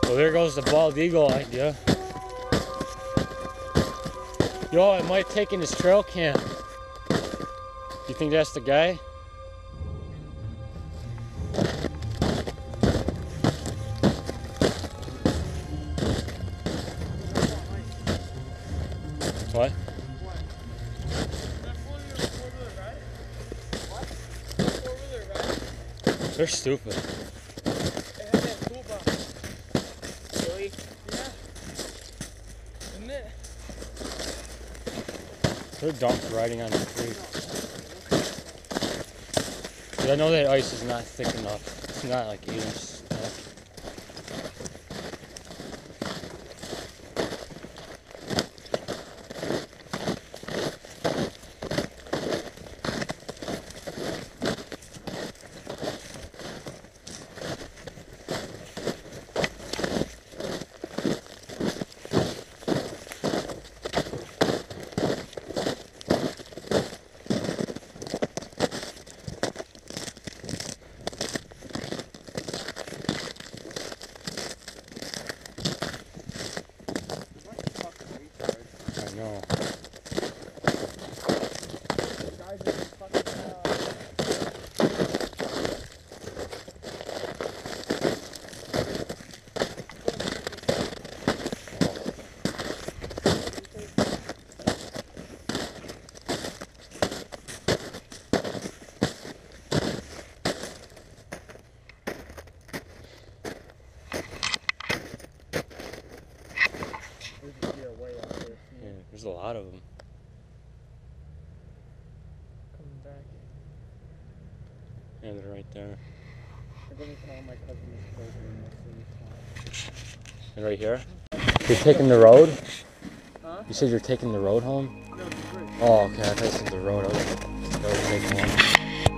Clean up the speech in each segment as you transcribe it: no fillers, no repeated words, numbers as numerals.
Well, there goes the bald eagle idea. Yo, I might take in his trail cam. You think that's the guy? What? They're stupid. Really? Yeah. Isn't it? They're dumped riding on the creek. But I know that ice is not thick enough. It's not like 8 inches thick. No. Yeah, there's a lot of them. Coming back. Yeah, they're right there. I'm going to call my cousin And right here? You're taking the road? Huh? You said you're taking the road home? No, it's a bridge. Oh, okay. I thought you said the road. I was taking one.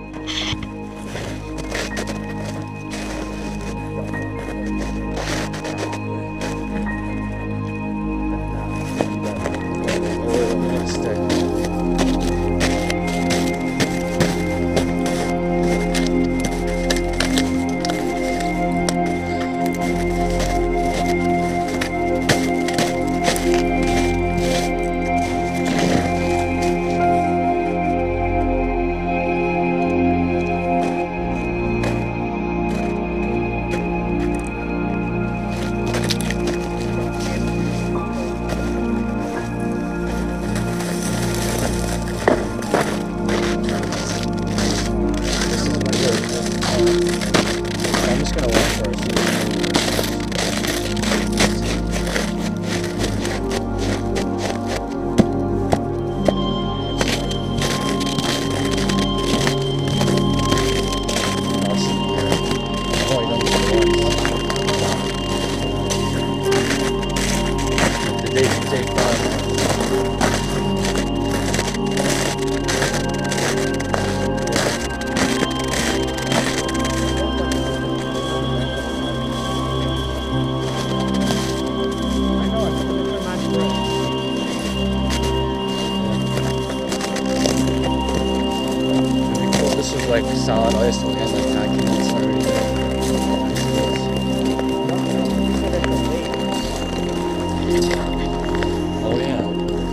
I'm just gonna walk first. This is like solid ice, so we had like documents already. Oh yeah.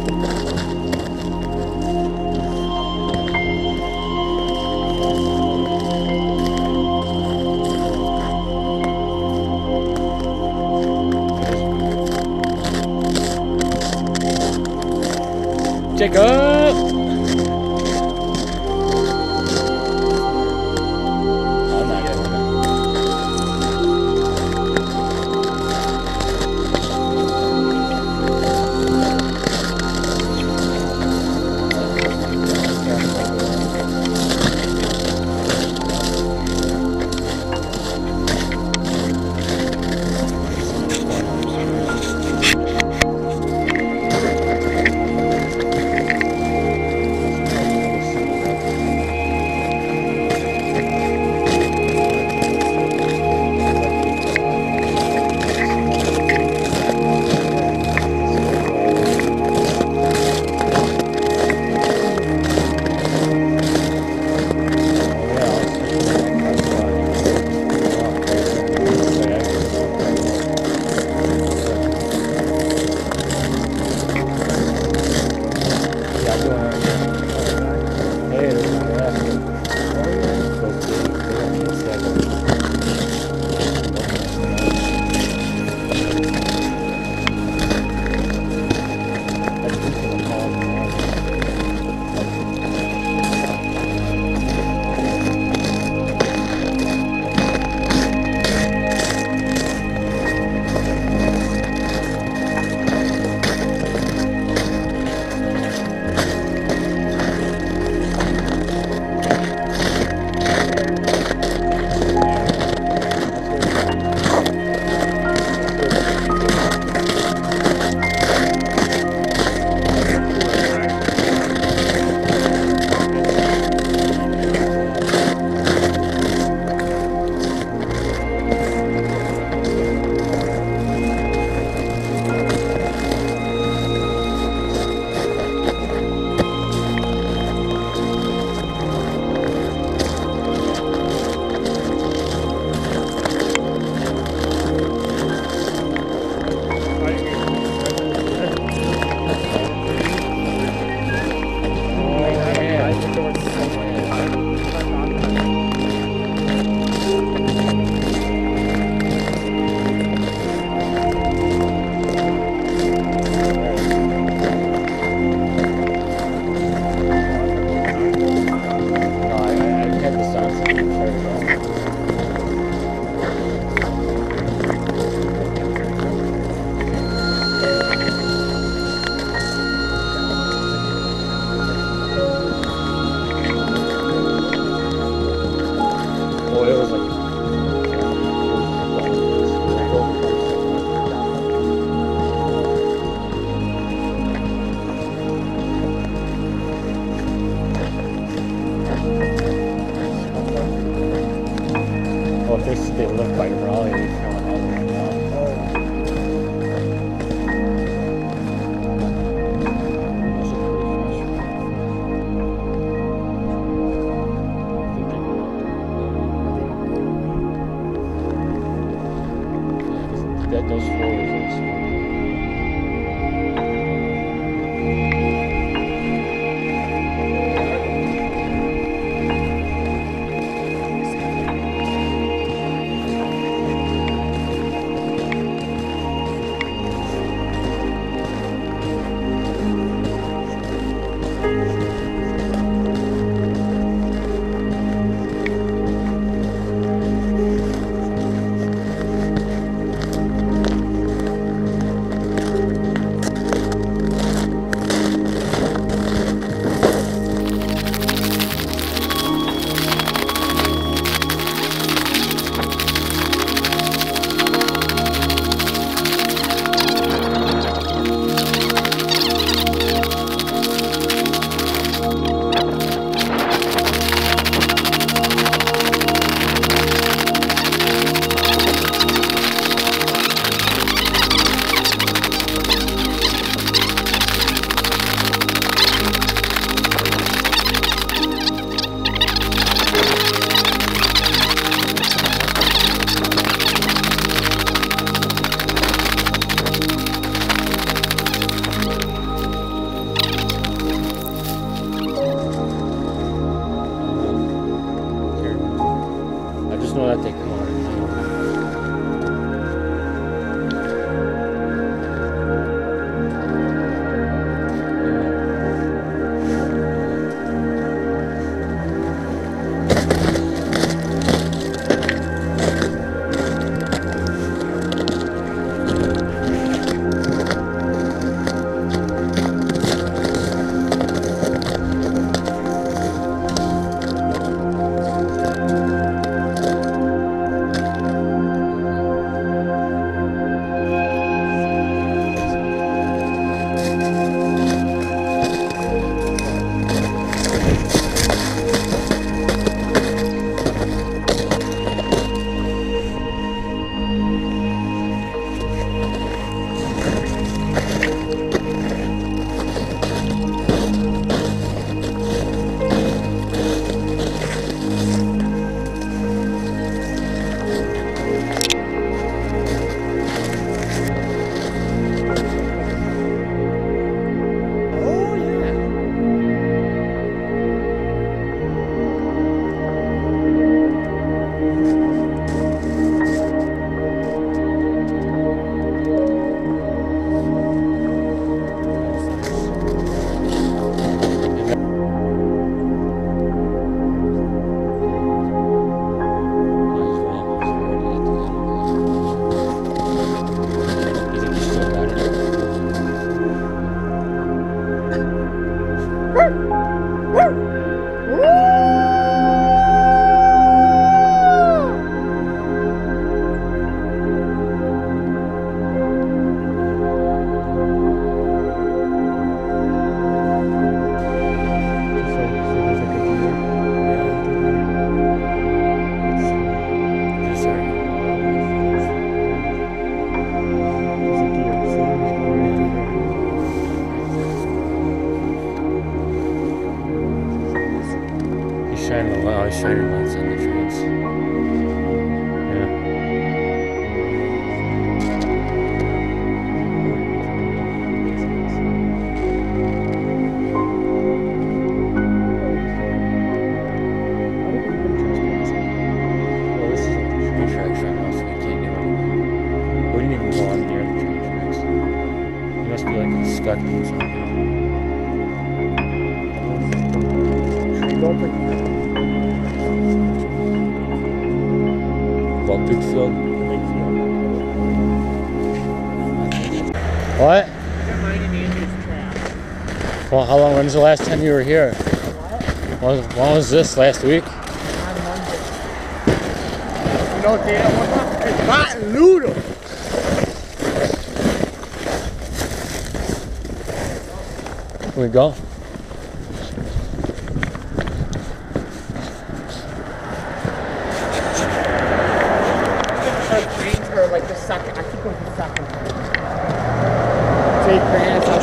Jacob! Well, if they live by Raleigh, they kind of those floors are small. Know that they come on. Shining lights on the trains. Yeah. Well, this isn't the train tracks right now, so we can't do anything. We didn't even go on near the train tracks. You must be like inspecting something. About big field. What? Well, how long? When was the last time you were here? When was this? Last week? On Monday. You know what day that was? It's Martin Luda. Here we go. have trains or like the second. I keep going to the second. Jake Vance.